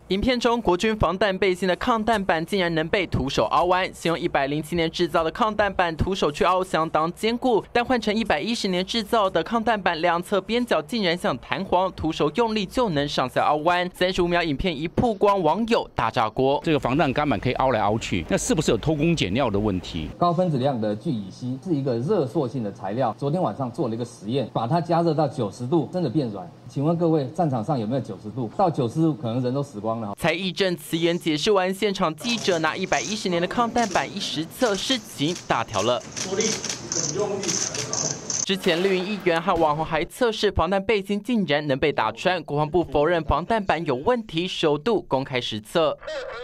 影片中，国军防弹背心的抗弹板竟然能被徒手凹弯。形容107年制造的抗弹板徒手去凹相当坚固，但换成110年制造的抗弹板，两侧边角竟然像弹簧，徒手用力就能上下凹弯。35秒影片一曝光，网友大炸锅。 这个防弹钢板可以凹来凹去，那是不是有偷工减料的问题？ 高分子量的聚乙烯是一个热塑性的材料，昨天晚上做了一个实验，把它加热到90度，真的变软。请问各位，战场上有没有90度？到90度，可能人都死光了。 才义正辞严解释完，现场记者拿110年的抗弹板一实测，事情大条了。很用力。之前绿营议员和网红还测试防弹背心竟然能被打穿，国防部否认防弹板有问题，首度公开实测。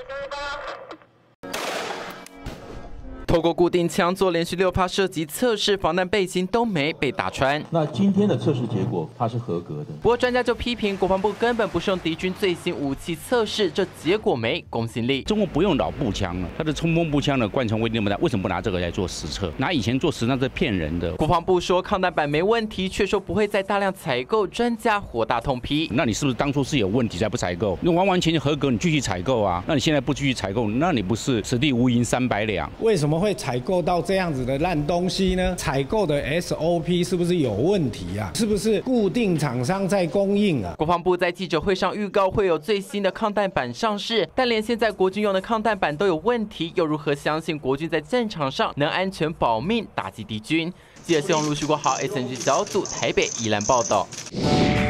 透过固定枪做连续6发射击测试，防弹背心都没被打穿。 那今天的测试结果，它是合格的。 不过专家就批评国防部根本不是用敌军最新武器测试，这结果没公信力。 中国不用老步枪了，它的冲锋步枪的贯穿威力那么大，为什么不拿这个来做实测？拿以前做实测是骗人的。 国防部说抗弹板没问题，却说不会再大量采购，专家火大痛批。 那你是不是当初是有问题才不采购？你完完全全合格，你继续采购啊？那你现在不继续采购，那你不是此地无银300两？ 为什么会采购到这样子的烂东西呢？采购的 SOP 是不是有问题啊？是不是固定厂商在供应啊？ 国防部在记者会上预告会有最新的抗弹板上市，但连现在国军用的抗弹板都有问题，又如何相信国军在战场上能安全保命打击敌军？记者谢宏陆、徐国豪 SNG 小组台北宜兰报道。